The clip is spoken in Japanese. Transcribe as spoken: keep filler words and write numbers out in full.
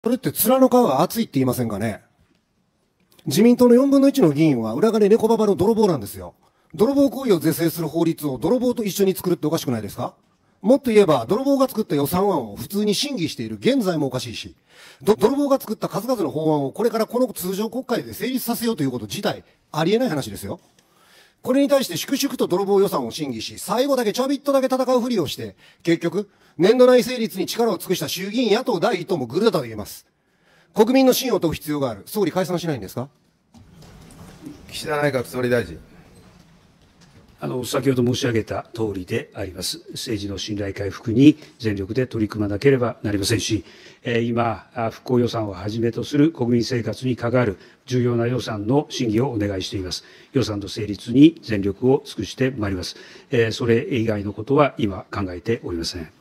それって面の皮が厚いって言いませんかね。自民党のよんぶんのいちの議員は裏金猫ババの泥棒なんですよ。泥棒行為を是正する法律を泥棒と一緒に作るっておかしくないですか。もっと言えば、泥棒が作った予算案を普通に審議している現在もおかしいし、泥棒が作った数々の法案をこれからこの通常国会で成立させようということ自体、ありえない話ですよ。これに対して粛々と泥棒予算を審議し、最後だけちょびっとだけ戦うふりをして、結局、年度内成立に力を尽くした衆議院野党第一党もグルだと言えます。国民の信を問う必要がある。総理解散しないんですか。 岸田内閣総理大臣。 あの先ほど申し上げた通りであります。政治の信頼回復に全力で取り組まなければなりませんし、今、復興予算をはじめとする国民生活に関わる重要な予算の審議をお願いしています。予算の成立に全力を尽くしてまいります。それ以外のことは今考えておりません。